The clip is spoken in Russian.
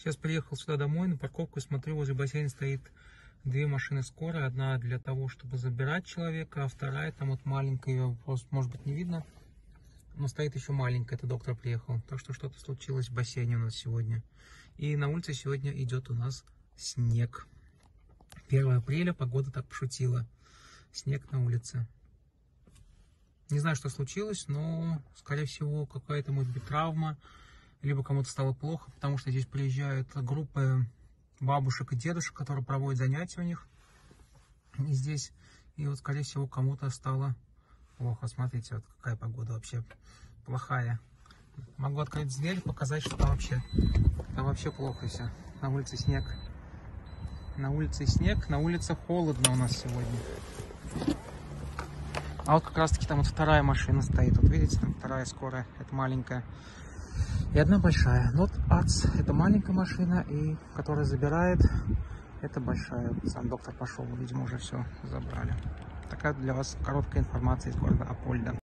Сейчас приехал сюда домой, на парковку, и смотрю, возле бассейна стоит две машины скорой. Одна для того, чтобы забирать человека, а вторая, там вот маленькая, ее просто, может быть, не видно. Но стоит еще маленькая, это доктор приехал. Так что что-то случилось в бассейне у нас сегодня. И на улице сегодня идет у нас снег. 1 апреля, погода так пошутила. Снег на улице. Не знаю, что случилось, но, скорее всего, какая-то, может быть, травма. Либо кому-то стало плохо, потому что здесь приезжают группы бабушек и дедушек, которые проводят занятия у них здесь. И вот, скорее всего, кому-то стало плохо. Смотрите, вот какая погода вообще плохая. Могу открыть дверь, показать, что там вообще плохо все. На улице снег. На улице снег, на улице холодно у нас сегодня. А вот как раз таки там вот вторая машина стоит. Вот видите, там вторая скорая, это маленькая. И одна большая. Not АЦ, это маленькая машина, и которая забирает, это большая. Сам доктор пошел, видимо, уже все забрали. Такая для вас короткая информация из города Апольда.